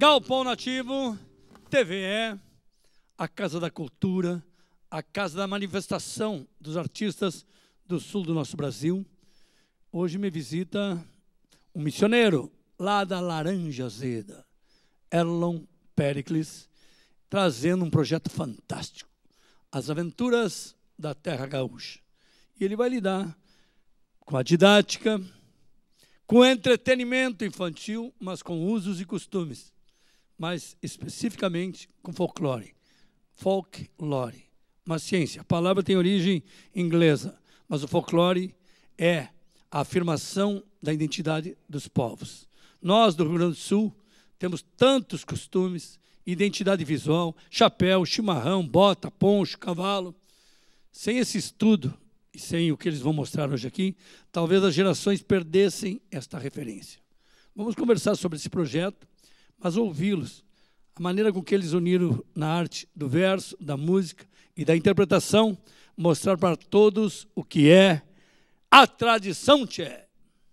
Galpão Nativo, TVE, a Casa da Cultura, a Casa da Manifestação dos Artistas do Sul do nosso Brasil. Hoje me visita um missioneiro lá da Laranja Azeda, Erlon Pericles, trazendo um projeto fantástico, As Aventuras da Terra Gaúcha. E ele vai lidar com a didática, com o entretenimento infantil, mas com usos e costumes, mais especificamente com folclore. Folklore, uma ciência. A palavra tem origem inglesa, mas o folclore é a afirmação da identidade dos povos. Nós, do Rio Grande do Sul, temos tantos costumes, identidade visual, chapéu, chimarrão, bota, poncho, cavalo. Sem esse estudo e sem o que eles vão mostrar hoje aqui, talvez as gerações perdessem esta referência. Vamos conversar sobre esse projeto, mas ouvi-los, a maneira com que eles uniram na arte do verso, da música e da interpretação, mostrar para todos o que é a tradição tchê.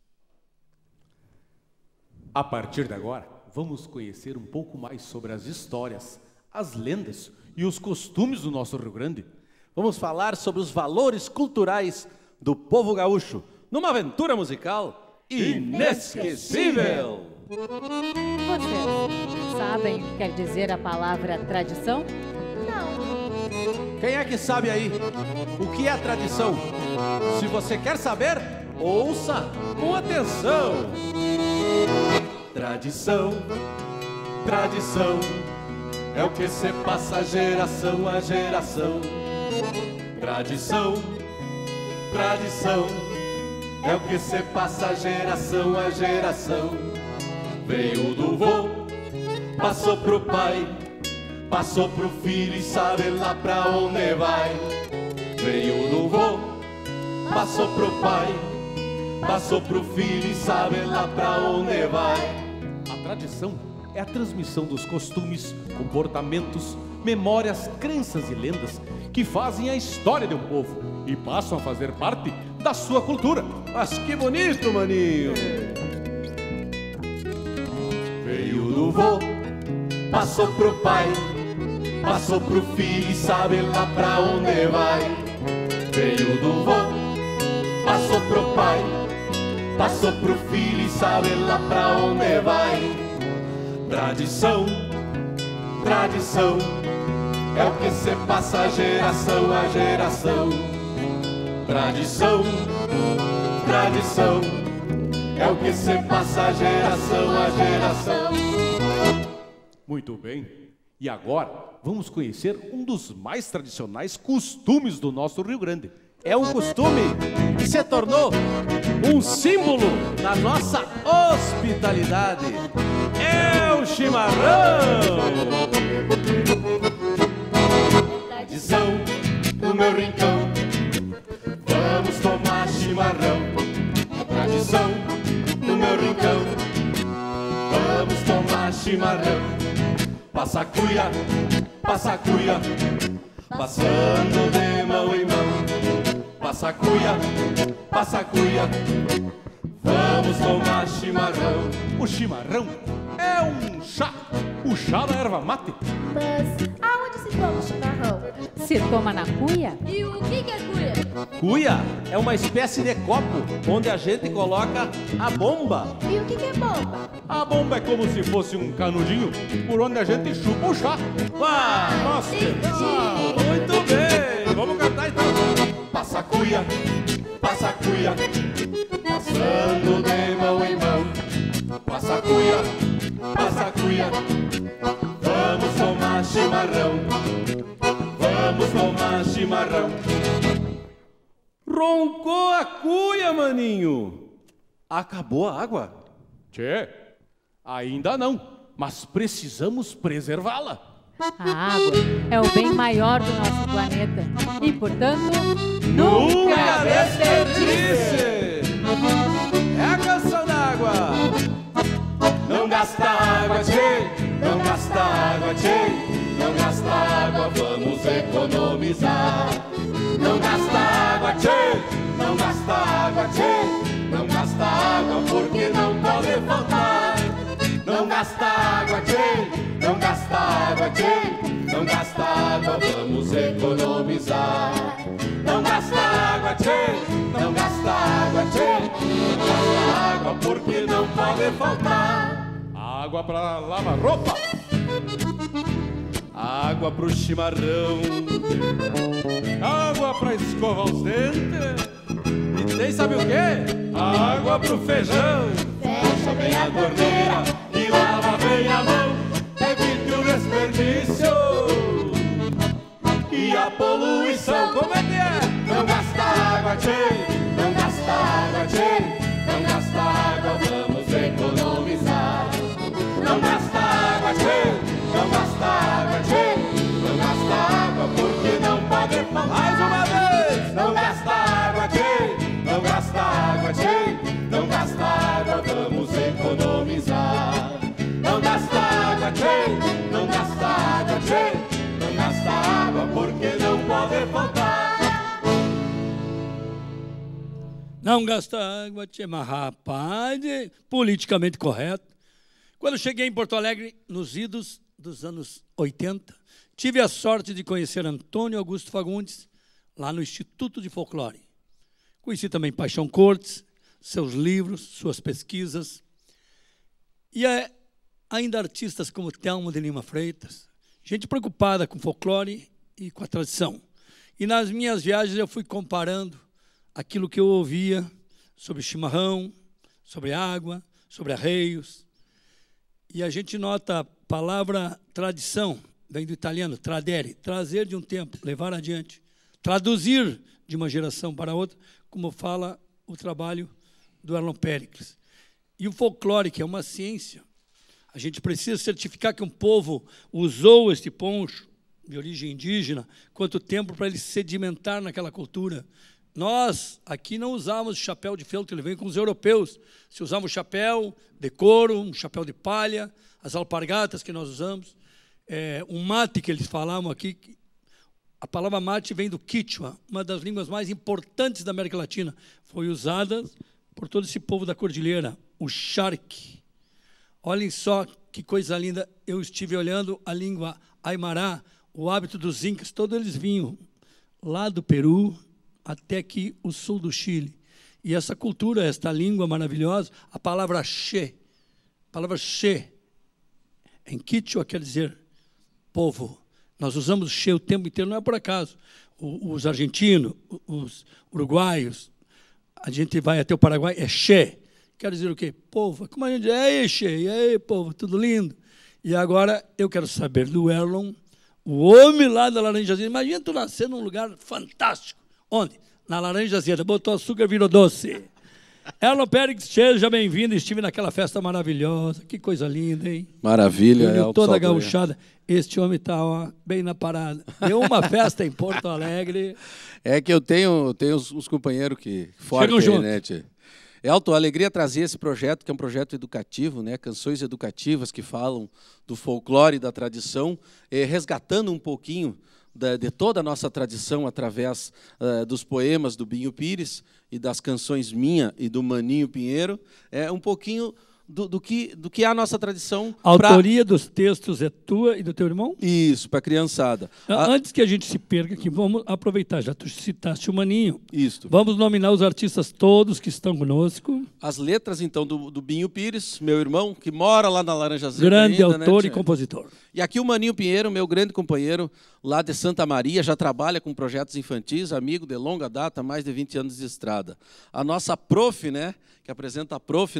A partir de agora, vamos conhecer um pouco mais sobre as histórias, as lendas e os costumes do nosso Rio Grande. Vamos falar sobre os valores culturais do povo gaúcho, numa aventura musical inesquecível. Vocês sabem o que quer dizer a palavra tradição? Não. Quem é que sabe aí o que é a tradição? Se você quer saber, ouça com atenção. Tradição, tradição, é o que se passa geração a geração. Tradição, tradição, é o que se passa geração a geração. Veio do vô, passou pro pai, passou pro filho e sabe lá pra onde vai. Veio do vô, passou pro pai, passou pro filho e sabe lá pra onde vai. A tradição é a transmissão dos costumes, comportamentos, memórias, crenças e lendas que fazem a história de um povo e passam a fazer parte da sua cultura. Mas que bonito, maninho! Veio do vô, passou pro pai, passou pro filho e sabe lá pra onde vai. Veio do vô, passou pro pai, passou pro filho e sabe lá pra onde vai. Tradição, tradição, é o que se passa geração a geração. Tradição, tradição, é o que se passa geração a geração. Muito bem, e agora vamos conhecer um dos mais tradicionais costumes do nosso Rio Grande. É um costume que se tornou um símbolo da nossa hospitalidade. É o chimarrão! Tradição do meu rincão, vamos tomar chimarrão. Tradição do meu rincão, vamos tomar chimarrão. Passa cuia, passando de mão em mão. Passa cuia, vamos tomar chimarrão. O chimarrão é um chá, o chá da erva mate. Mas aonde se toma o chimarrão? Se toma na cuia? E o que é cuia? Cuia é uma espécie de copo onde a gente coloca a bomba. E o que é bomba? A bomba é como se fosse um canudinho por onde a gente chupa o chá. Nossa! Muito bem! Vamos cantar então. Passa cuia, passando de mão em mão. Passa cuia, vamos tomar chimarrão. Vamos tomar chimarrão. Roncou a cuia, maninho! Acabou a água? Tchê, ainda não, mas precisamos preservá-la. A água é o bem maior do nosso planeta e, portanto, nunca desperdice! É a canção da água! Não gasta água, tchê! Não gasta água, tchê! Não gasta água, vamos economizar. Não gasta água, tchê! Não gasta água, tchê! Não gasta água porque não pode faltar. Não gasta água, tchê! porque não pode faltar água pra lavar roupa, água pro chimarrão, água pra escovar os dentes, e tem sabe o quê? água pro feijão. Fecha bem a torneira e lava bem a mão, evite o desperdício e a poluição. Como é que é? Não gasta água, tchê, não gasta água, tchê, não gasta água, vamos economizar. Não gasta água, tchê, não gasta água, tchê, não gasta água porque não pode faltar. Mais uma vez! Não gasta água, tchê, não gasta água, tchê, não gasta água, vamos economizar. Não gasta água, tchê, não gasta água, tchê, não gasta água porque não pode faltar. Não gasta água, tchê, mas rapaz, politicamente correto. Quando eu cheguei em Porto Alegre, nos idos dos anos 80, tive a sorte de conhecer Antônio Augusto Fagundes, lá no Instituto de Folclore. Conheci também Paixão Cortes, seus livros, suas pesquisas. E ainda artistas como Telmo de Lima Freitas, gente preocupada com folclore e com a tradição. E nas minhas viagens eu fui comparando aquilo que eu ouvia sobre chimarrão, sobre água, sobre arreios. E a gente nota a palavra tradição, vem do italiano, tradere, trazer de um tempo, levar adiante, traduzir de uma geração para outra, como fala o trabalho do Erlon Péricles. E o folclore, que é uma ciência, a gente precisa certificar que um povo usou este poncho de origem indígena, quanto tempo para ele sedimentar naquela cultura. Nós aqui não usávamos chapéu de feltro, ele veio com os europeus. Se usávamos chapéu de couro, um chapéu de palha, as alpargatas que nós usamos, um mate que eles falavam aqui. A palavra mate vem do Quichua, uma das línguas mais importantes da América Latina. Foi usada por todo esse povo da cordilheira, o charque. Olhem só que coisa linda. Eu estive olhando a língua aimará, o hábito dos incas, todos eles vinham lá do Peru até aqui o sul do Chile. E essa cultura, esta língua maravilhosa, a palavra che, em Quichua quer dizer povo. Nós usamos che o tempo inteiro, não é por acaso. Os argentinos, os uruguaios, a gente vai até o Paraguai, é che. Quer dizer o quê? Povo. Como a gente diz, ei, che, e aí, povo, tudo lindo. E agora eu quero saber do Erlon, o homem lá da Laranja Azeda. Imagina tu nascer num lugar fantástico. Onde? Na Laranja Azeda. Botou açúcar, virou doce. Erlon Péricles, seja bem-vindo. Estive naquela festa maravilhosa. Que coisa linda, hein? Maravilha. Uniu toda a gauchada. Este homem está bem na parada. Deu uma festa em Porto Alegre. É que eu tenho uns companheiros que forte Chegam junto. né, tchê? Elton, a alegria trazer esse projeto, que é um projeto educativo, né? Canções educativas que falam do folclore e da tradição, resgatando um pouquinho de toda a nossa tradição através dos poemas do Binho Pires e das canções minha e do Maninho Pinheiro, um pouquinho do que é a nossa tradição. A autoria dos textos é tua e do teu irmão? Isso, para a criançada. Antes que a gente se perca aqui, vamos aproveitar, já tu citaste o Maninho. Isso. Vamos nominar os artistas todos que estão conosco. As letras, então, do Binho Pires, meu irmão, que mora lá na Laranja Azeda. Grande ainda, autor né, e compositor. E aqui o Maninho Pinheiro, meu grande companheiro, lá de Santa Maria, já trabalha com projetos infantis, amigo de longa data, mais de 20 anos de estrada. A nossa prof, né, que apresenta a prof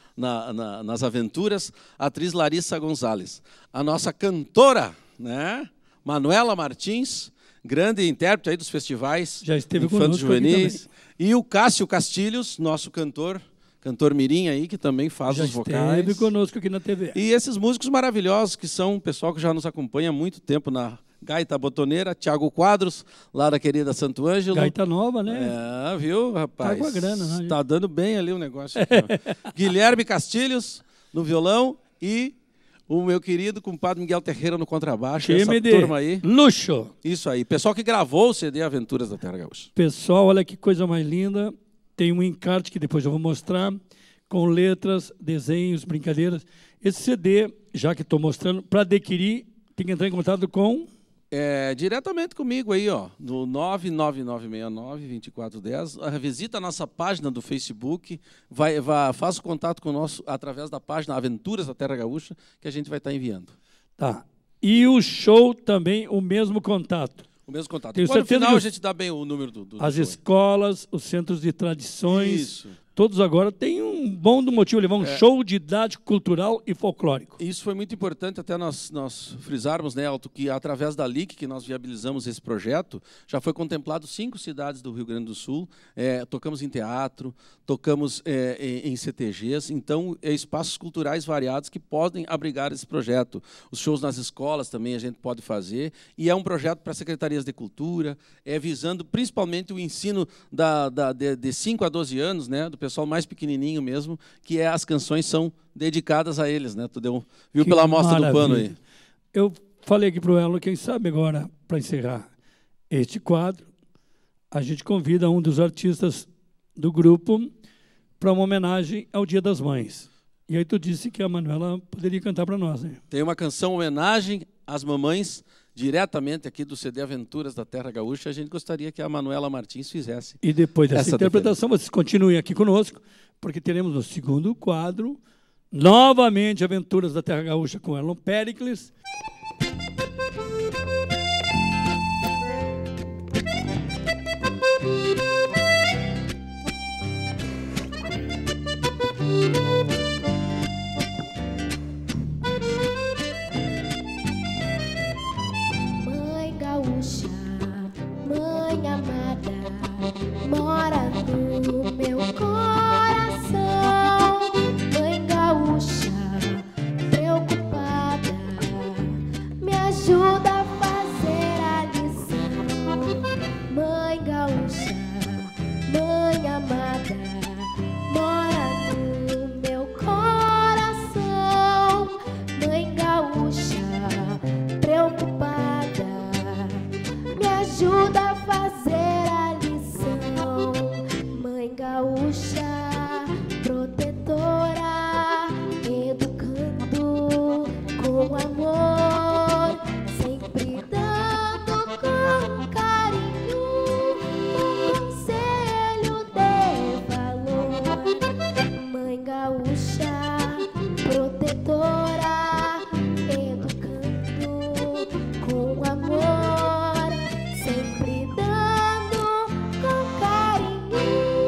nas aventuras, a atriz Larissa Gonzalez. A nossa cantora, né, Manuela Martins, grande intérprete aí dos festivais já esteve infantos conosco juvenis. E o Cássio Castilhos, nosso cantor mirim aí, que também faz já os vocais. esteve conosco aqui na TV. E esses músicos maravilhosos, que são o pessoal que já nos acompanha há muito tempo na Gaita Botoneira, Tiago Quadros, lá da querida Santo Ângelo. Gaita nova, né? Viu, rapaz? Tá com a grana, né? Tá dando bem ali o negócio. Aqui, Guilherme Castilhos, no violão, e o meu querido compadre Miguel Terreira no contrabaixo. Essa turma aí. Luxo! Isso aí. Pessoal que gravou o CD Aventuras da Terra Gaúcha. Pessoal, olha que coisa mais linda. Tem um encarte que depois eu vou mostrar, com letras, desenhos, brincadeiras. Esse CD, já que estou mostrando, para adquirir, tem que entrar em contato com Diretamente comigo aí, ó, no 99969-2410. Visita a nossa página do Facebook, faz o contato conosco através da página Aventuras da Terra Gaúcha, que a gente vai estar enviando. Tá. E o show também, o mesmo contato. O mesmo contato. Tenho Depois, no certeza final, que a gente dá bem o número do as show. escolas, os centros de tradições, Isso. todos agora têm um bom motivo, levar um show didático, cultural e folclórico. Isso foi muito importante, até nós frisarmos, né, Alto, que através da LIC, que nós viabilizamos esse projeto, já foi contemplado 5 cidades do Rio Grande do Sul, tocamos em teatro, tocamos em CTGs, então, espaços culturais variados que podem abrigar esse projeto. Os shows nas escolas também a gente pode fazer, e é um projeto para secretarias de cultura, visando principalmente o ensino de 5 a 12 anos, né, do pessoal mais pequenininho mesmo, que as canções são dedicadas a eles, né? Tu viu pela amostra do pano aí. Eu falei aqui para o Elon, quem sabe agora, para encerrar este quadro, a gente convida um dos artistas do grupo para uma homenagem ao Dia das Mães. E aí tu disse que a Manuela poderia cantar para nós, né? Tem uma canção homenagem às mamães, diretamente aqui do CD Aventuras da Terra Gaúcha. A gente gostaria que a Manuela Martins fizesse. E depois dessa essa interpretação, vocês continuem aqui conosco, porque teremos no segundo quadro, novamente, Aventuras da Terra Gaúcha com Elon Pericles. Mãe gaúcha, mãe amada, mora no meu coração. Mãe gaúcha, preocupada, me ajuda a fazer a lição. Mãe gaúcha, mãe amada, mora no meu coração. Mãe gaúcha, preocupada, me ajuda a fazer a lição. Mãe gaúcha, protetora, educando com amor, sempre dando com carinho um conselho de valor. Mãe gaúcha, protetora, educando com amor, sempre dando com carinho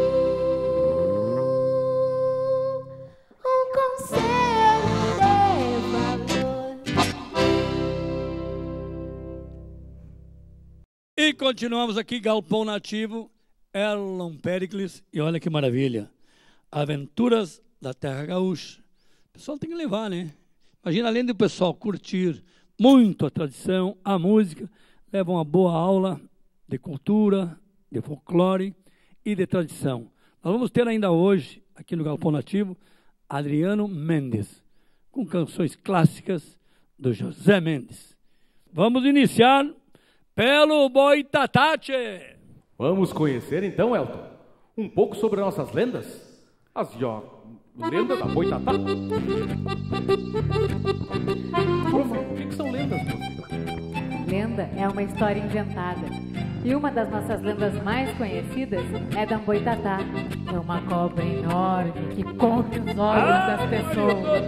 um conselho de valor. E continuamos aqui, Galpão Nativo, Elon Pericles, e olha que maravilha, Aventuras da Terra Gaúcha. O pessoal tem que levar, né? Imagina, além do pessoal curtir muito a tradição, a música, leva uma boa aula de cultura, de folclore e de tradição. Nós vamos ter ainda hoje, aqui no Galpão Nativo, Adriano Mendes, com canções clássicas do José Mendes. Vamos iniciar pelo Boitatate. Vamos conhecer então, Elton, um pouco sobre nossas lendas? As lendas da Boitatá. Profe, o que são lendas, profe? Lenda é uma história inventada. E uma das nossas lendas mais conhecidas é da Boitatá. É uma cobra enorme que come os olhos das pessoas.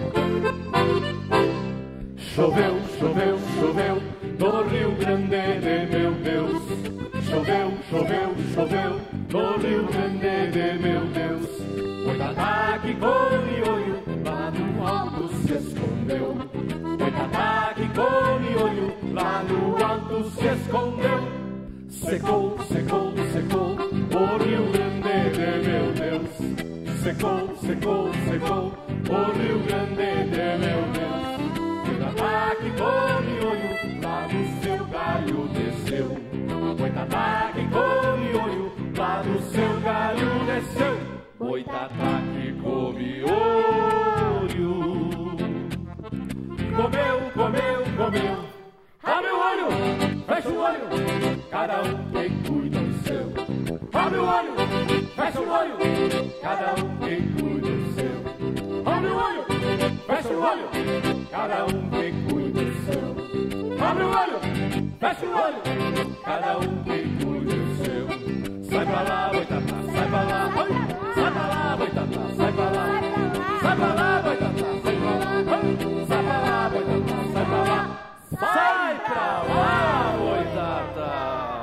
Choveu, choveu, choveu no Rio Grande de meu Deus. Choveu, choveu, choveu no Rio Grande de meu Deus. Boitatá que come olho, lá no alto se escondeu. Boitatá que come olho, lá no alto se escondeu. Secou, secou, secou o Rio Grande de meu Deus. Secou, secou, secou o Rio Grande de meu Deus. Boitatá que come olho, lá no seu galho desceu. Boitatá que come olho, lá no seu galho desceu. Boitatá que come olho. Comeu, comeu, comeu. Abre o olho, fecha o olho, cada um que cuida do seu. Abre o olho, fecha o olho, cada um que cuida do seu. Abre o olho, fecha o olho, cada um que cuida do seu. Abre o olho, fecha o olho, cada um que cuide o seu. Sai pra lá, boitatá, sai pra lá, oi. Sai pra lá, boitatá, sai pra lá. Sai pra lá, boitatá, sai pra lá, oi. Sai pra lá, boitatá, sai pra lá. Sai pra lá, boitatá.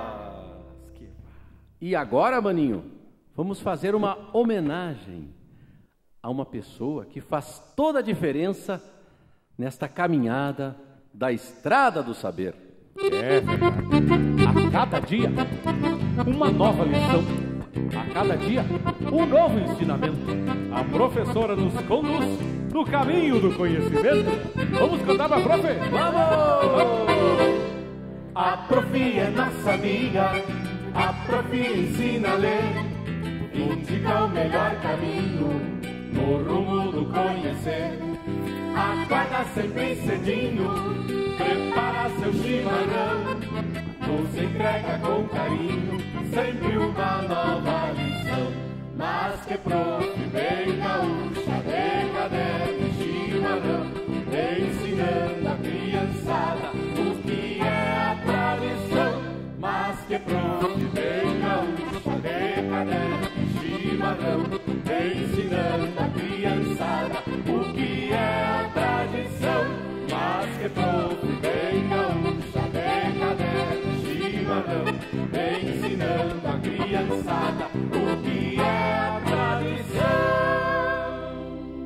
E agora, maninho, vamos fazer uma homenagem a uma pessoa que faz toda a diferença nesta caminhada da estrada do saber. É verdade. A cada dia, uma nova lição. A cada dia, um novo ensinamento. A professora nos conduz no caminho do conhecimento. Vamos cantar pra profe? Vamos! A profi é nossa amiga. A profi ensina a ler. Indica o melhor caminho no rumo do conhecer. Acorda sempre cedinho, prepara seu chimarrão, nos entrega com carinho, sempre uma nova lição. Mas que prof bem gaúcha, de caderno e chimarrão, ensinando a criançada o que é a tradição. Mas que prof bem gaúcha, de caderno e chimarrão, ensinando a criançada o que é a tradição. Mas que prof bem gaúcha, de caderno e chimarrão, ensinando a criançada o que é a tradição.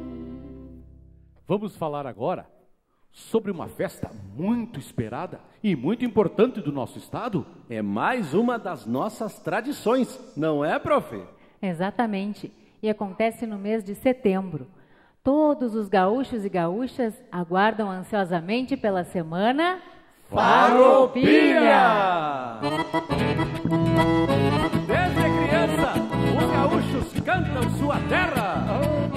Vamos falar agora sobre uma festa muito esperada e muito importante do nosso estado. É mais uma das nossas tradições, não é, profe? Exatamente. E acontece no mês de setembro. Todos os gaúchos e gaúchas aguardam ansiosamente pela semana Farroupilha! Desde criança, os gaúchos cantam sua terra.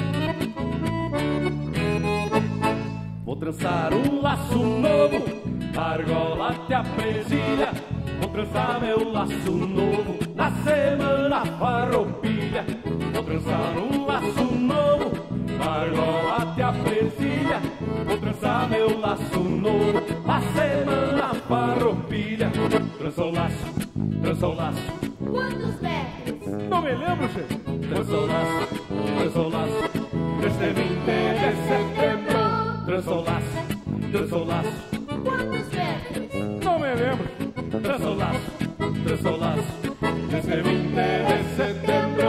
Vou trançar um laço novo, argola até a presilha. Vou trançar meu laço novo na semana farroupilha. Vou trançar um laço novo, argola até a presilha. Vou trançar meu laço novo na semana farroupilha. Trança o laço, trança o laço. Quantos metros? Não me lembro, gente. Trança o laço, trança o laço. Desde 20 de setembro. Trança o laço, trança o laço. Quantos metros? Não me lembro. Trança o laço, trança o laço. Desde 20 de setembro.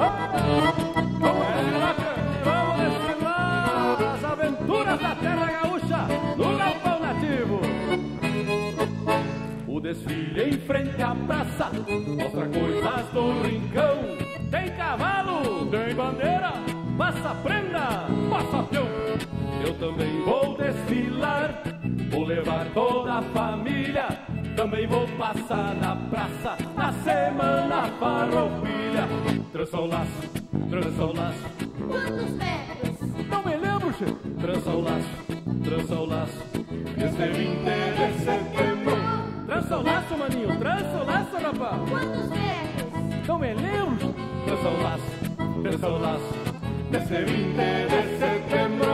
Vamos desfilar as aventuras da terra gaúcha no galpão nativo. O desfile em frente à praça mostra coisas do rincão. Tem cavalo, tem bandeira, passa prenda, passa peão. Eu também vou desfilar, vou levar toda a família. Também vou passar na praça, na semana farroupilha. Trança o laço, trança o laço. Quantos metros? Não me lembro, chefe. Trança o laço, trança o laço. Desde 20 de setembro. Trança o laço, maninho, trança o laço, rapaz. Quantos metros? Não me lembro. Trança o laço, trança o laço. Desde 20 de setembro.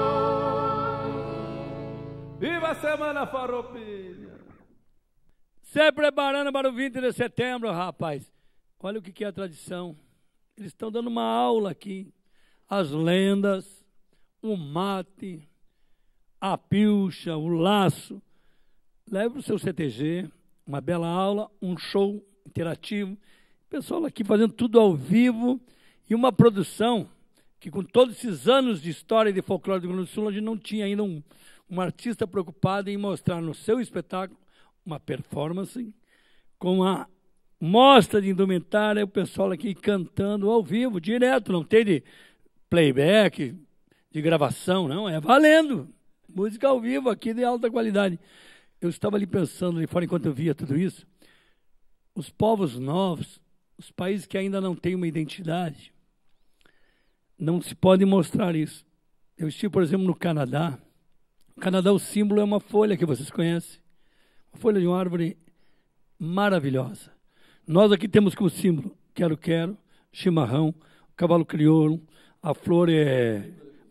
Viva a semana farroupilha! Se preparando para o 20 de setembro, rapaz. Olha o que é a tradição. Eles estão dando uma aula aqui. As lendas, o mate, a pilcha, o laço. Leve para o seu CTG, uma bela aula, um show interativo. O pessoal aqui fazendo tudo ao vivo e uma produção que, com todos esses anos de história e de folclore do Rio Grande do Sul, a gente não tinha ainda um artista preocupado em mostrar no seu espetáculo uma performance com a mostra de indumentária, o pessoal aqui cantando ao vivo, direto, não tem de playback, de gravação, não, é valendo. Música ao vivo aqui de alta qualidade. Eu estava ali pensando ali fora enquanto eu via tudo isso. Os povos novos, os países que ainda não têm uma identidade, não se pode mostrar isso. Eu estive, por exemplo, no Canadá. No Canadá, o símbolo é uma folha que vocês conhecem. Uma folha de uma árvore maravilhosa. Nós aqui temos como símbolo quero-quero, chimarrão, cavalo crioulo, a flor é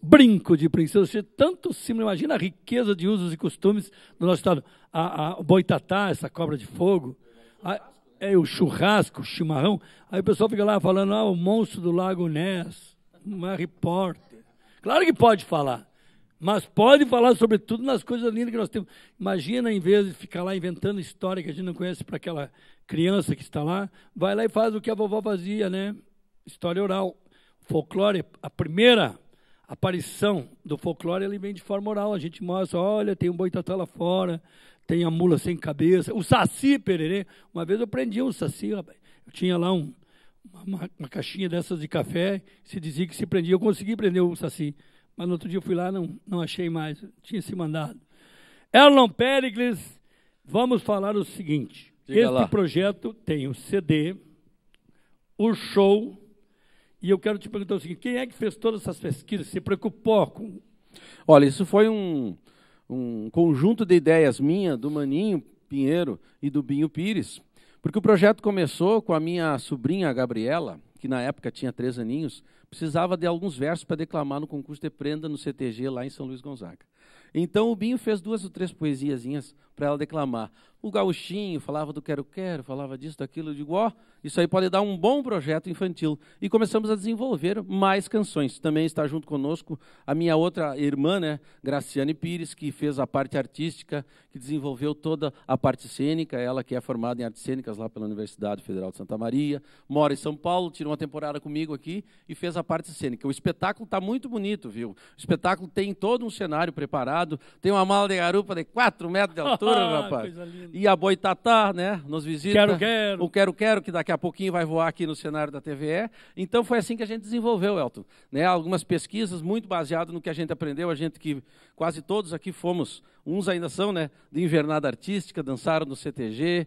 brinco de princesa, tanto símbolo, imagina a riqueza de usos e costumes do nosso estado. O boitatá, essa cobra de fogo, o churrasco, o chimarrão, aí o pessoal fica lá falando, o monstro do Lago Ness, um Harry Potter. Claro que pode falar, mas pode falar sobretudo nas coisas lindas que nós temos. Imagina, em vez de ficar lá inventando história que a gente não conhece para aquela criança que está lá, vai lá e faz o que a vovó fazia, né? História oral. Folclore, a primeira aparição do folclore, ele vem de forma oral. A gente mostra, olha, tem um boitatá lá fora, tem a mula sem cabeça, o saci pererê. Uma vez eu prendi um saci, rapaz. Eu tinha lá uma caixinha dessas de café, se dizia que se prendia. Eu consegui prender o saci, mas no outro dia eu fui lá, não achei mais, tinha se mandado. Erlon Pericles, vamos falar o seguinte. Este projeto tem o CD, o show, e eu quero te perguntar o seguinte, quem é que fez todas essas pesquisas, se preocupou com... Olha, isso foi um conjunto de ideias minha, do Maninho Pinheiro e do Binho Pires, porque o projeto começou com a minha sobrinha, a Gabriela, que na época tinha 3 aninhos, precisava de alguns versos para declamar no concurso de prenda no CTG, lá em São Luís Gonzaga. Então o Binho fez 2 ou 3 poesiazinhas para ela declamar. O gauchinho falava do quero-quero, falava disso, daquilo. Eu digo, isso aí pode dar um bom projeto infantil. E começamos a desenvolver mais canções. Também está junto conosco a minha outra irmã, né, Graciane Pires, que fez a parte artística, que desenvolveu toda a parte cênica, ela que é formada em artes cênicas lá pela Universidade Federal de Santa Maria, mora em São Paulo, tirou uma temporada comigo aqui e fez a parte cênica. O espetáculo está muito bonito, viu? O espetáculo tem todo um cenário preparado, tem uma mala de garupa de 4 metros de altura, rapaz. E a boitatá, né, nos visita. Quero. O quero-quero, que daqui a pouquinho vai voar aqui no cenário da TVE. Então foi assim que a gente desenvolveu, Elton. Né, algumas pesquisas muito baseadas no que a gente aprendeu, a gente que quase todos aqui fomos, uns ainda são, né, de invernada artística, dançaram no CTG,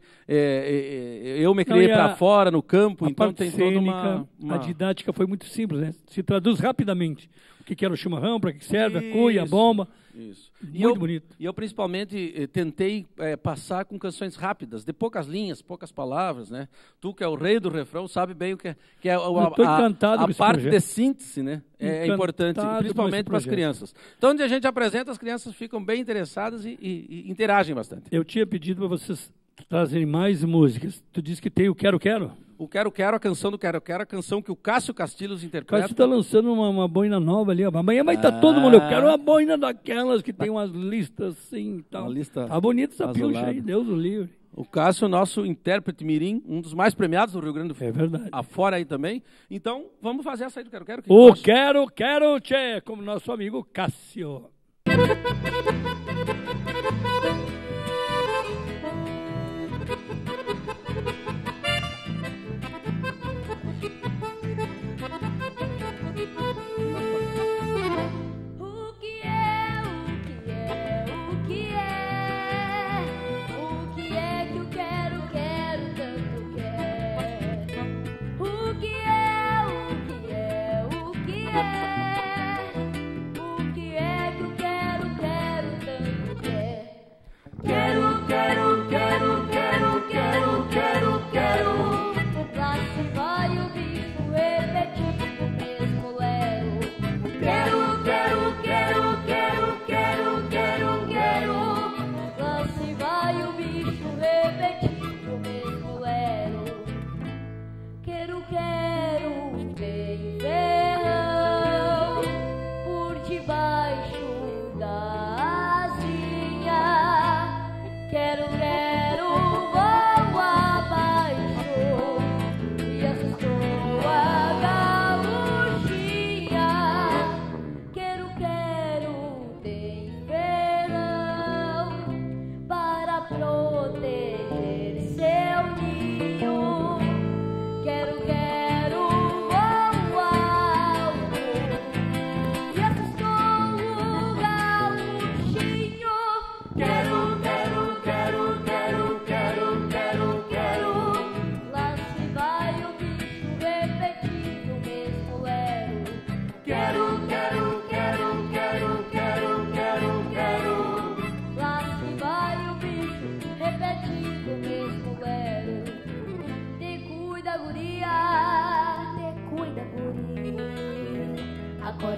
eu me criei para fora, no campo, então tem toda uma... A didática foi muito simples, né? Se traduz rapidamente. O que era o chimarrão, para que serve, a cuia, a bomba. Isso. Muito bonito. E eu principalmente tentei passar com canções rápidas, de poucas linhas, poucas palavras, né? Tu que é o rei do refrão, sabe bem o que é a parte de síntese, né? É importante, principalmente para as crianças. Então, onde a gente apresenta, as crianças ficam bem interessadas e interagem bastante. Eu tinha pedido para vocês trazerem mais músicas. Tu disse que tem o Quero-Quero? O Quero-Quero, a canção do Quero-Quero, a canção que o Cássio Castilhos interpreta. Cássio está lançando uma boina nova ali. Amanhã vai estar todo mundo. Eu quero uma boina daquelas que tem umas listas assim e tal. Uma lista tá bonita essa pilcha aí, Deus o livre. O Cássio, nosso intérprete mirim, um dos mais premiados do Rio Grande do Sul. É verdade. Afora aí também. Então, vamos fazer essa aí do Quero-Quero. O Quero-Quero, tchê, como nosso amigo Cássio.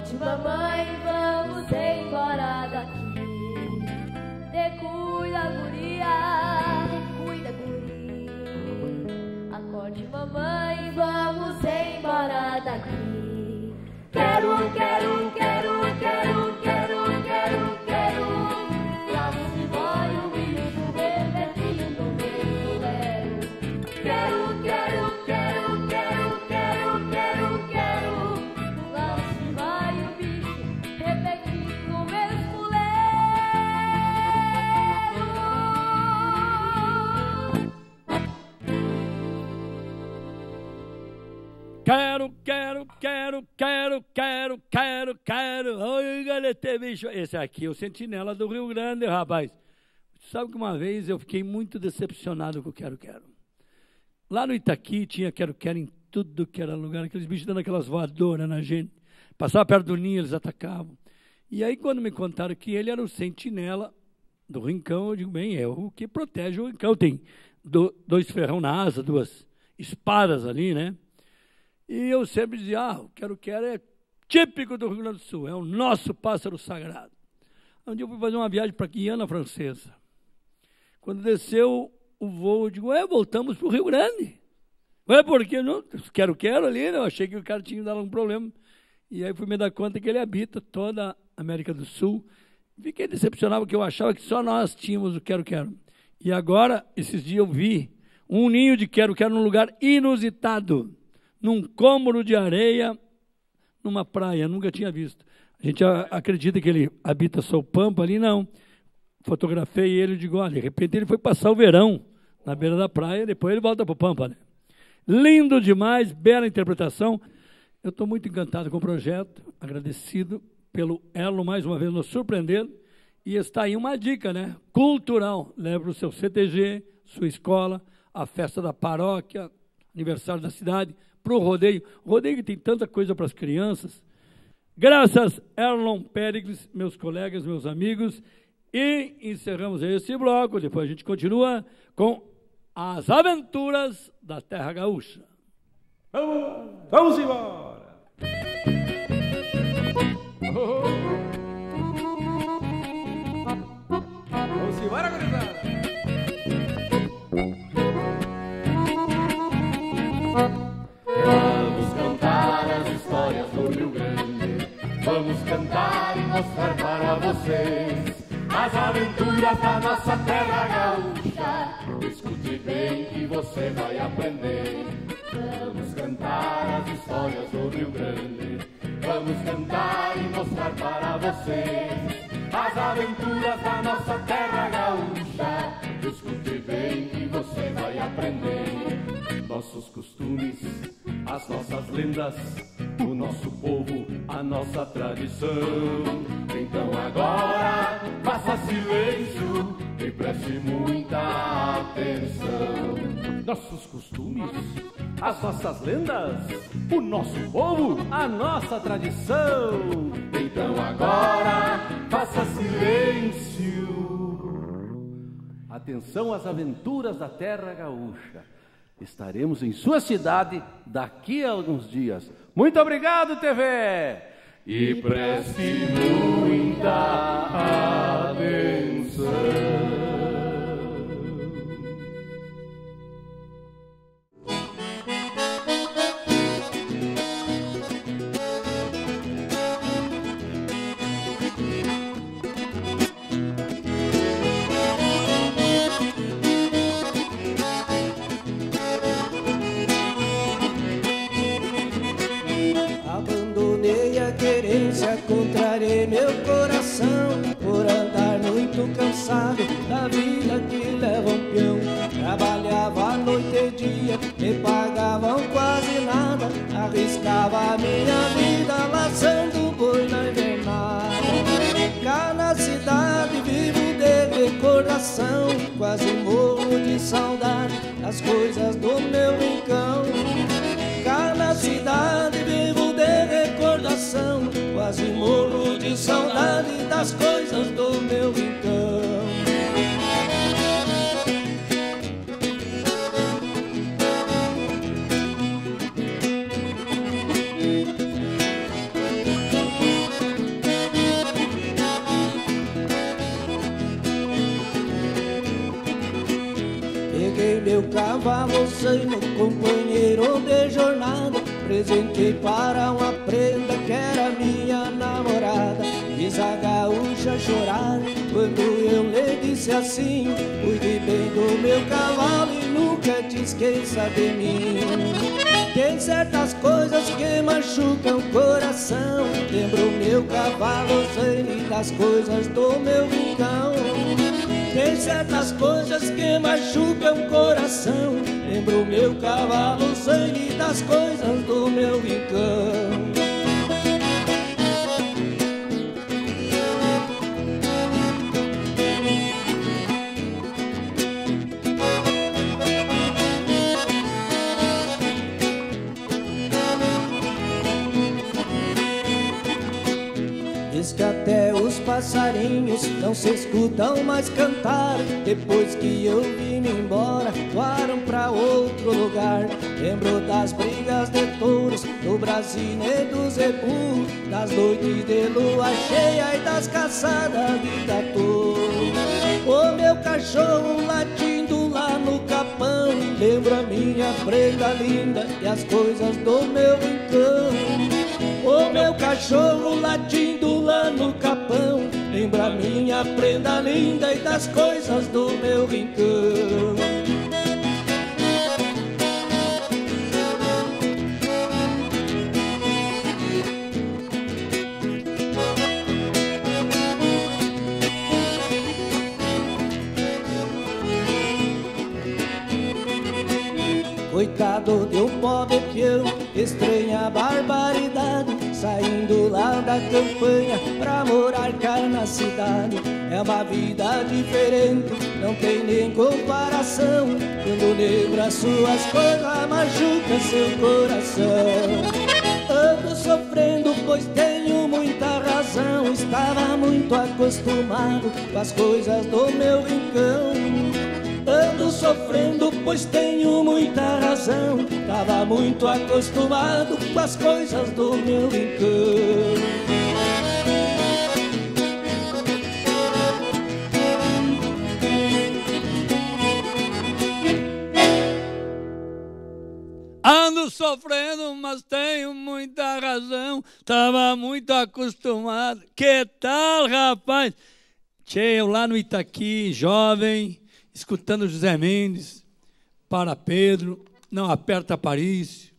Acorde, mamãe, vamos embora daqui. Cuida, guria, cuida, guri. Acorde, mamãe, vamos embora daqui. Quero, quero, quero, quero, quero, quero, quero. Lá se vai o bicho repetindo o mesmo lero. Quero, quero, quero, quero, quero, quero, quero. Lá se vai o bicho repetindo o mesmo lero. Quero, quero, quero, quero, quero, quero, quero. Oi, galete, bicho. Esse aqui é o Sentinela do Rio Grande, rapaz. Sabe que uma vez eu fiquei muito decepcionado com o quero, quero. Lá no Itaqui tinha quero, quero em tudo que era lugar. Aqueles bichos dando aquelas voadoras na gente. Passava perto do ninho, eles atacavam. E aí, quando me contaram que ele era o sentinela do rincão, eu digo, bem, é o que protege o rincão. Tem dois ferrão na asa, duas espadas ali, né? E eu sempre dizia, o quero-quero é típico do Rio Grande do Sul, é o nosso pássaro sagrado. Um dia eu fui fazer uma viagem para Guiana Francesa. Quando desceu o voo, eu digo, voltamos para o Rio Grande. Por quê? Não, quero ali, né? Eu achei que o cara tinha dado algum problema. E aí fui me dar conta que ele habita toda a América do Sul. Fiquei decepcionado, porque eu achava que só nós tínhamos o quero-quero. E agora, esses dias eu vi um ninho de quero-quero num lugar inusitado, num cômodo de areia, numa praia, nunca tinha visto. A gente acredita que ele habita só o pampa ali, não. Fotografei ele e digo, olha, de repente ele foi passar o verão na beira da praia, depois ele volta para o pampa, né? Lindo demais, bela interpretação. Eu estou muito encantado com o projeto, agradecido pelo Erlon mais uma vez nos surpreendendo. E está aí uma dica, né? Cultural. Leve para o seu CTG, sua escola, a festa da paróquia, aniversário da cidade, para o rodeio. O rodeio que tem tanta coisa para as crianças. Graças, Erlon Péricles, meus colegas, meus amigos. E encerramos esse bloco. Depois a gente continua com as aventuras da Terra Gaúcha. Vamos embora! Vamos embora, gurizada! Vamos cantar as histórias do Rio Grande. Vamos cantar e mostrar para vocês as aventuras da nossa terra gaúcha. Escute bem que você vai aprender. Vamos cantar as histórias do Rio Grande. Vamos cantar e mostrar para vocês as aventuras da nossa terra gaúcha. Escute bem que você vai aprender. Nossos costumes, as nossas lendas, o nosso povo, a nossa tradição. Então agora faça silêncio e preste muita atenção. Nossos costumes, as nossas lendas, o nosso povo, a nossa tradição. Então agora faça silêncio. Atenção às aventuras da Terra Gaúcha. Estaremos em sua cidade daqui a alguns dias. Muito obrigado, TV! E preste muita atenção. Contrariei meu coração por andar muito cansado da vida que leva um peão. Trabalhava noite e dia, me pagavam quase nada. Arriscava a minha vida laçando boi na invernada. Cá na cidade vivo de recordação, quase morro de saudade das coisas do meu rincão. Cá na cidade vivo de recordação, quase morro de saudade das coisas do meu rincão. zaino, companheiro de jornada. Presentei para uma prenda que era minha namorada. Fiz a gaúcha chorar quando eu lhe disse assim: cuide bem do meu cavalo e nunca te esqueça de mim. Tem certas coisas que machucam o coração. Lembro meu cavalo zaino e das coisas do meu rincão. Tem certas coisas que machucam o coração. Lembro meu cavalo zaino e das coisas do meu rincão. Diz que até os passarinhos não se escutam mais cantar. Depois que eu vim embora, voaram pra outro lugar. Lembro das brigas de touros, do Brasília e do Zebu, das noites de lua cheia e das caçadas de tatu. O meu cachorro latindo lá no capão, lembro a minha prenda linda e as coisas do meu rincão. O meu cachorro latindo lá no capão, lembra a minha prenda linda e das coisas do meu rincão. Coitado de um pobre peão, estranha barbaridade, saindo lá da campanha pra morar cá na cidade. É uma vida diferente, não tem nem comparação. Quando lembra suas coisas, machuca seu coração. Ando sofrendo, pois tenho muita razão. Estava muito acostumado com as coisas do meu rincão. Ando sofrendo, pois tenho muita razão. Tava muito acostumado com as coisas do meu rincão. Ando sofrendo, mas tenho muita razão. Tava muito acostumado. Que tal, rapaz? Tchê, eu lá no Itaqui, jovem, escutando José Mendes, Para Pedro, Não Aperta Paris.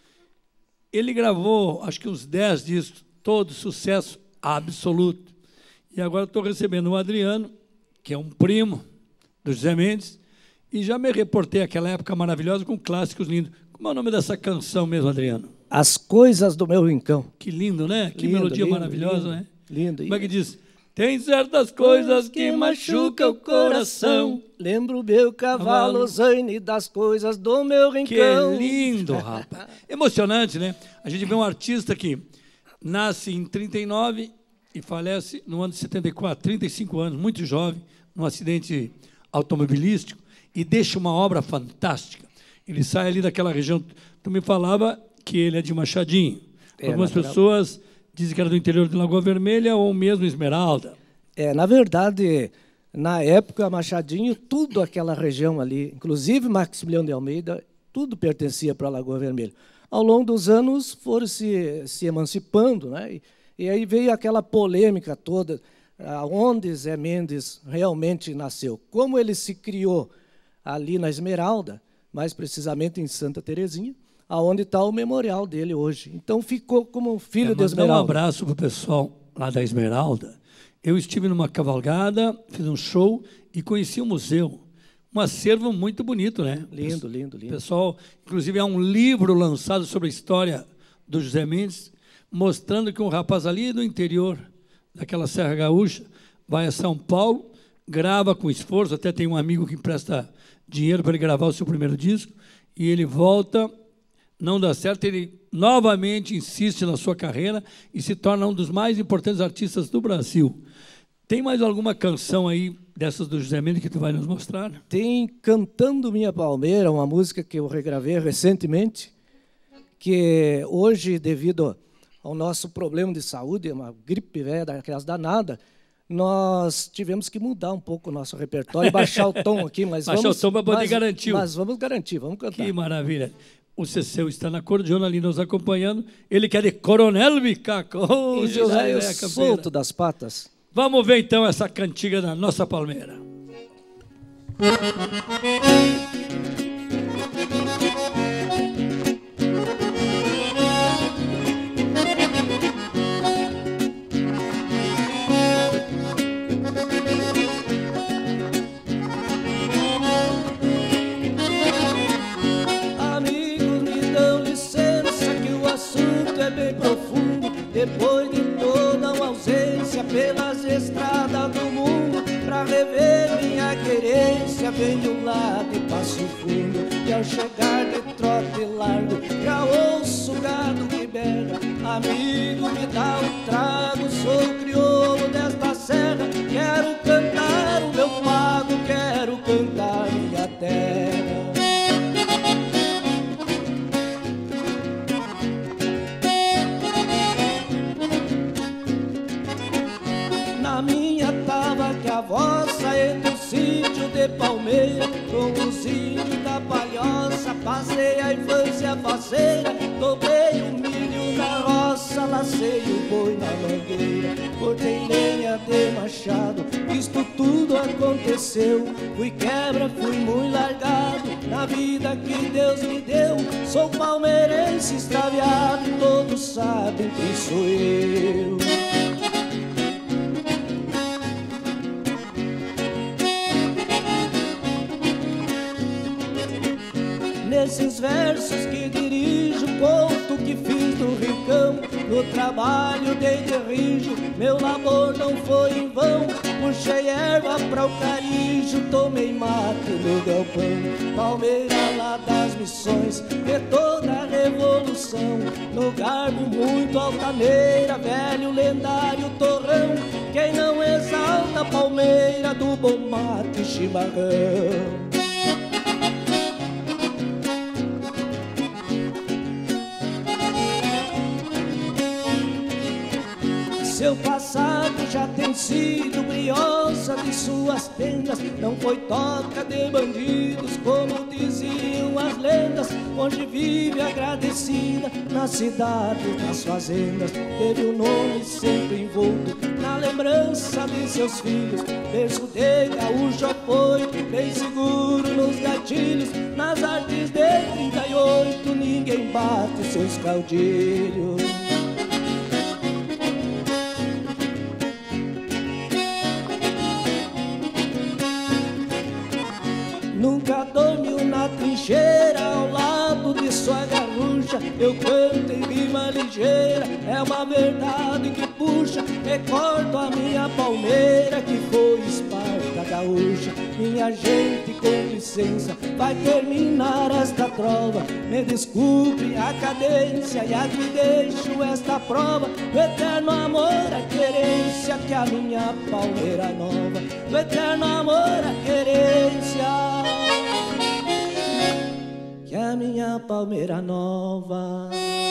Ele gravou, acho que uns 10 discos, todo sucesso absoluto. E agora estou recebendo o Adriano, que é um primo do José Mendes, e já me reportei aquela época maravilhosa com clássicos lindos. Como é o nome dessa canção mesmo, Adriano? As Coisas do Meu Rincão. Que lindo, né? Que Lindo, melodia lindo, maravilhosa, lindo, né? Lindo. Como é que diz? Tem certas coisas que machucam o coração. Lembro meu cavalo zaine das coisas do meu Que rincão. lindo, rapaz. Emocionante, né? A gente vê um artista que nasce em 39 e falece no ano de 74, 35 anos, muito jovem, num acidente automobilístico, e deixa uma obra fantástica. Ele sai ali daquela região. Tu me falava que ele é de Machadinho. Algumas pessoas dizem que era do interior de Lagoa Vermelha ou mesmo Esmeralda. Na verdade, na época, Machadinho, tudo aquela região ali, inclusive Maximiliano de Almeida, tudo pertencia para a Lagoa Vermelha. Ao longo dos anos, foram se emancipando, né? E aí veio aquela polêmica toda, onde Zé Mendes realmente nasceu. Como ele se criou ali na Esmeralda, mais precisamente em Santa Terezinha, aonde está o memorial dele hoje. Então, ficou como filho de Esmeralda. Um abraço para o pessoal lá da Esmeralda. Eu estive numa cavalgada, fiz um show e conheci o museu. Um acervo muito bonito, né? Lindo, lindo, lindo. Pessoal, inclusive, há um livro lançado sobre a história do José Mendes, mostrando que um rapaz ali do interior, daquela Serra Gaúcha, vai a São Paulo, grava com esforço, até tem um amigo que empresta dinheiro para ele gravar o seu primeiro disco, e ele volta, não dá certo, ele novamente insiste na sua carreira e se torna um dos mais importantes artistas do Brasil. Tem mais alguma canção aí dessas do José Mendes que tu vai nos mostrar? Tem Cantando Minha Palmeira, uma música que eu regravei recentemente, que hoje, devido ao nosso problema de saúde, uma gripe velha daquelas danada, nós tivemos que mudar um pouco o nosso repertório e baixar o tom aqui, mas Baixar o tom para poder garantir. Mas vamos garantir, vamos cantar. Que maravilha. O Ceceu está na cordiona ali nos acompanhando. Ele que é de Coronel Bicaco. Oh, E José, eu Campeira. solto das patas. Vamos ver então essa cantiga da nossa palmeira. É bem profundo, depois de toda uma ausência pelas estradas do mundo, pra rever minha querência, venho lá de Passo Fundo, e ao chegar de trote largo, já ouço o gado que berra. Amigo, me dá um trago, sou crioulo desta serra, quero cantar o meu pago, quero cantar minha terra. Na minha tava que a vossa entre o sítio de Palmeira, com os índios da Palhoça, passei a infância faceira, dobrei o milho na roça, lacei o boi na mangueira, cortei lenha de machado, isto tudo aconteceu, fui quebra, fui muito largado, na vida que Deus me deu, sou palmeirense extraviado, todos sabem quem sou eu. Nesses versos que dirijo, conto que fiz do rincão, no trabalho dei de rijo, meu labor não foi em vão, puxei erva pra o carijo, tomei mate no galpão, Palmeira lá das missões, de toda a revolução, no garbo muito altaneira, velho lendário torrão, quem não exalta a Palmeira do bom mate e chimarrão. Seu passado já tem sido briosa de suas tendas, não foi toca de bandidos, como diziam as lendas. Hoje vive agradecida na cidade, nas fazendas, teve o nome sempre envolto na lembrança de seus filhos. Berço de gaúcho apoio, bem seguro nos gatilhos, nas artes de 38 ninguém bate seus caudilhos. Nunca dormiu na trincheira ao lado de sua garrucha, eu canto em rima ligeira, é uma verdade que puxa, recordo a minha palmeira que foi Esparta gaúcha. Minha gente, com licença, vai terminar esta trova, me desculpe a cadência e aqui deixo esta prova do eterno amor, a querência que a minha palmeira nova, do eterno amor, a querência que a minha palmeira nova.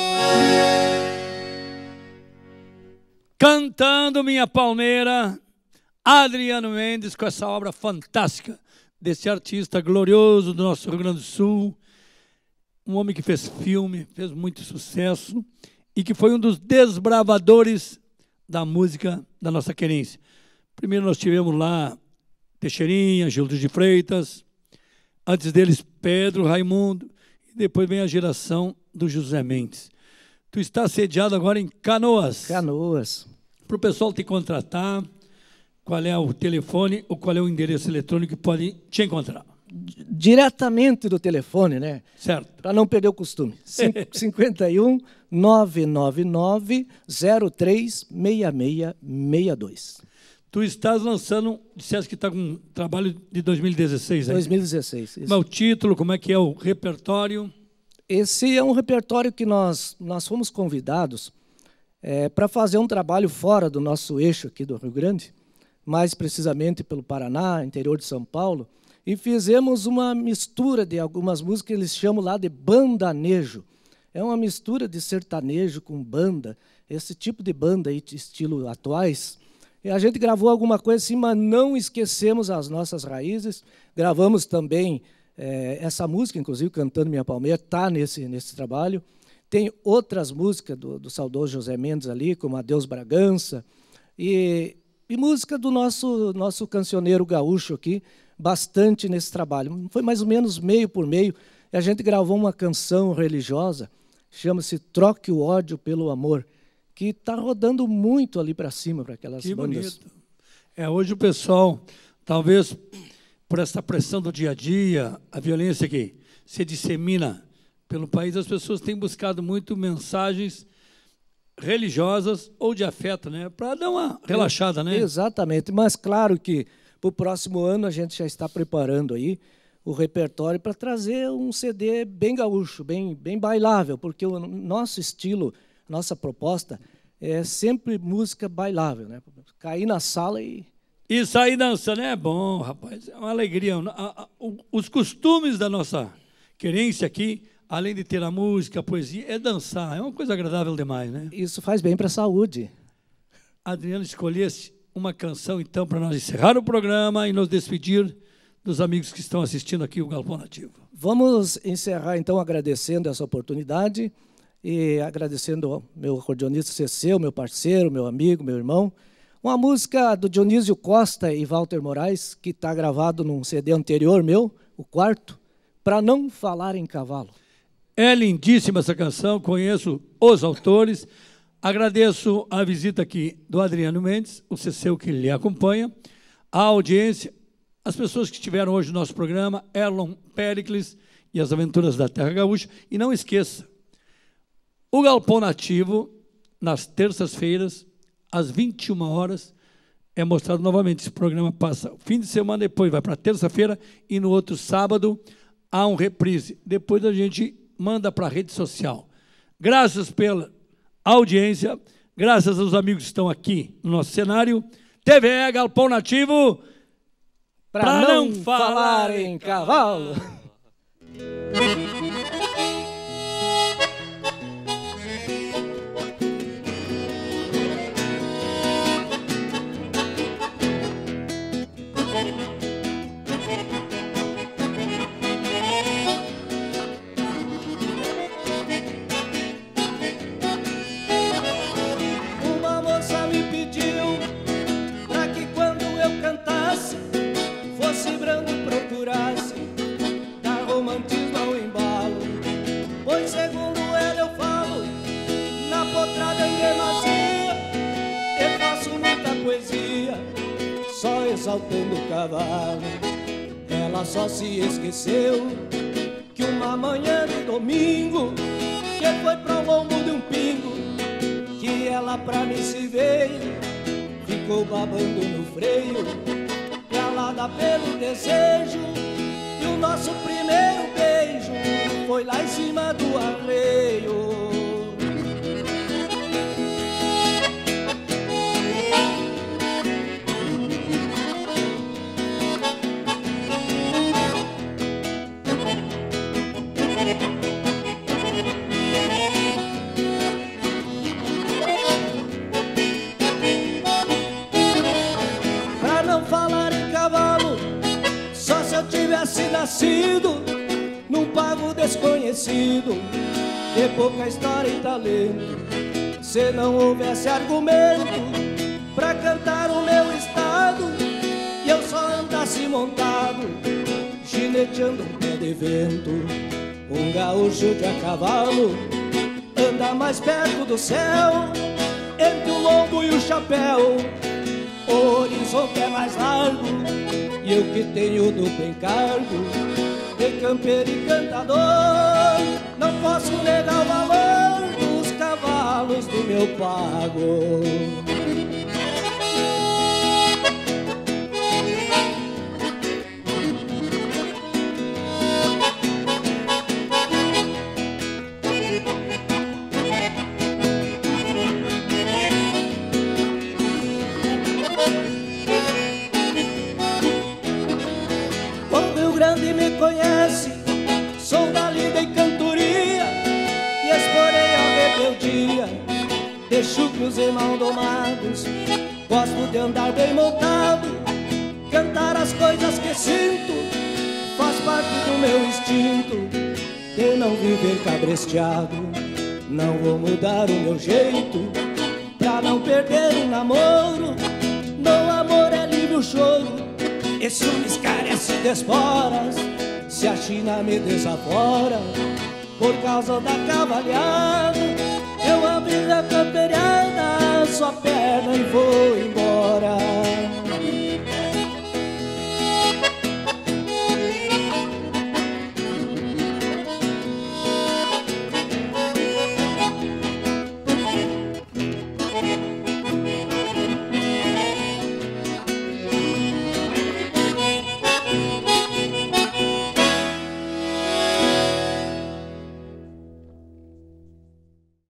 Cantando Minha Palmeira, Adriano Mendes, com essa obra fantástica desse artista glorioso do nosso Rio Grande do Sul, um homem que fez filme, fez muito sucesso e que foi um dos desbravadores da música da nossa querência. Primeiro nós tivemos lá Teixeirinha, Gildo de Freitas, antes deles Pedro, Raimundo, e depois vem a geração do José Mendes. Tu está sediado agora em Canoas. Canoas. Para o pessoal te contratar, qual é o telefone ou qual é o endereço eletrônico que pode te encontrar? Diretamente do telefone, né? Certo. Para não perder o costume. 51 999 03 6662. Tu estás lançando, disseste que está com um trabalho de 2016, hein? 2016. Isso. Como é o título, como é que é o repertório? Esse é um repertório que nós fomos convidados para fazer um trabalho fora do nosso eixo aqui do Rio Grande, mais precisamente pelo Paraná, interior de São Paulo, e fizemos uma mistura de algumas músicas que eles chamam lá de bandanejo. É uma mistura de sertanejo com banda, esse tipo de banda aí, de estilo atuais, E a gente gravou alguma coisa assim, mas não esquecemos as nossas raízes. Gravamos também essa música, inclusive, Cantando Minha Palmeira, está nesse trabalho. Tem outras músicas do saudoso José Mendes ali, como Adeus Bragança, e música do nosso cancioneiro gaúcho aqui, bastante nesse trabalho. Foi mais ou menos meio por meio. E a gente gravou uma canção religiosa, chama-se Troque o Ódio pelo Amor, que está rodando muito ali para cima, para aquelas bandas. Bonito. Hoje o pessoal, talvez por essa pressão do dia a dia, a violência que se dissemina pelo país, as pessoas têm buscado muito mensagens religiosas ou de afeto, né, para dar uma relaxada, né? Exatamente, mas claro que para o próximo ano a gente já está preparando aí o repertório para trazer um CD bem gaúcho, bem bailável, porque o nosso estilo, nossa proposta é sempre música bailável, né? Cair na sala e sair dançando é bom, rapaz, é uma alegria. Os costumes da nossa querência aqui, além de ter a música, a poesia, é dançar, é uma coisa agradável demais, né? Isso faz bem para a saúde. Adriano, escolhesse uma canção, então, para nós encerrar o programa e nos despedir dos amigos que estão assistindo aqui o Galpão Nativo. Vamos encerrar, então, agradecendo essa oportunidade e agradecendo ao meu acordeonista Ceceu, meu parceiro, meu amigo, meu irmão. Uma música do Dionísio Costa e Walter Moraes, que está gravado num CD anterior meu, o quarto, Pra Não Falar em Cavalo. É lindíssima essa canção, conheço os autores. Agradeço a visita aqui do Adriano Mendes, o Ceceu que lhe acompanha, a audiência, as pessoas que estiveram hoje no nosso programa, Erlon Pericles e as Aventuras da Terra Gaúcha. E não esqueça, o Galpão Nativo, nas terças-feiras, às 21 horas, é mostrado novamente. Esse programa passa o fim de semana, depois vai para terça-feira e no outro sábado há um reprise. Depois a gente manda para a rede social. Graças pela audiência, graças aos amigos que estão aqui no nosso cenário. TVE Galpão Nativo, para não falar em cavalo. Exaltando o cavalo, ela só se esqueceu que uma manhã de domingo, que foi pro lombo de um pingo, que ela pra mim se veio, ficou babando no freio, calada pelo desejo, e o nosso primeiro beijo foi lá em cima do arreio. Tivesse nascido num pago desconhecido, de pouca história e talento, se não houvesse argumento pra cantar o meu estado, e eu só andasse montado, gineteando um pé de vento. Um gaúcho de a cavalo anda mais perto do céu, entre o lombo e o chapéu, o horizonte é mais largo, e eu que tenho duplo encargo de campeiro e cantador, não posso negar o valor dos cavalos do meu pago. Conhece, sou da lida e cantoria, e explorei a rebeldia deixo os irmãos domados. Gosto de andar bem montado, cantar as coisas que sinto, faz parte do meu instinto de não viver cabresteado. Não vou mudar o meu jeito pra não perder um namoro. No amor é livre o choro, e ciúmes carece de esporas. Se a China me desafora por causa da cavalhada, eu abri a campeira